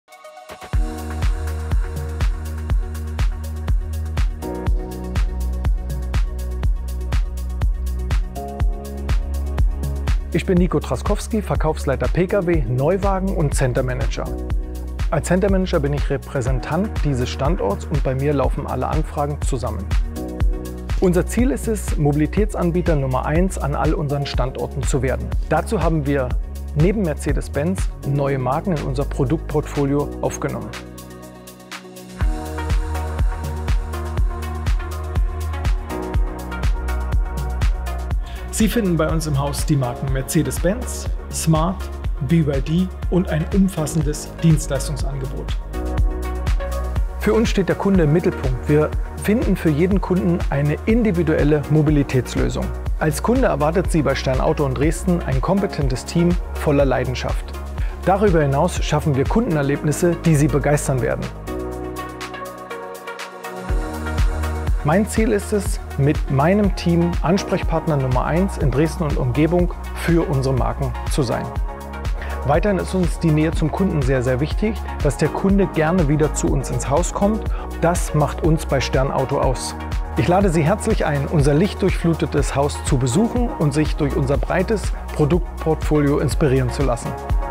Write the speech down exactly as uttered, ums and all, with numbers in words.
Ich bin Nico Traskowski, Verkaufsleiter P K W, Neuwagen und Center Manager. Als Center Manager bin ich Repräsentant dieses Standorts und bei mir laufen alle Anfragen zusammen. Unser Ziel ist es, Mobilitätsanbieter Nummer eins an all unseren Standorten zu werden. Dazu haben wir neben Mercedes-Benz neue Marken in unser Produktportfolio aufgenommen. Sie finden bei uns im Haus die Marken Mercedes-Benz, Smart, B Y D und ein umfassendes Dienstleistungsangebot. Für uns steht der Kunde im Mittelpunkt. Wir finden für jeden Kunden eine individuelle Mobilitätslösung. Als Kunde erwartet Sie bei Stern Auto in Dresden ein kompetentes Team voller Leidenschaft. Darüber hinaus schaffen wir Kundenerlebnisse, die Sie begeistern werden. Mein Ziel ist es, mit meinem Team Ansprechpartner Nummer eins in Dresden und Umgebung für unsere Marken zu sein. Weiterhin ist uns die Nähe zum Kunden sehr, sehr wichtig, dass der Kunde gerne wieder zu uns ins Haus kommt. Das macht uns bei Stern Auto aus. Ich lade Sie herzlich ein, unser lichtdurchflutetes Haus zu besuchen und sich durch unser breites Produktportfolio inspirieren zu lassen.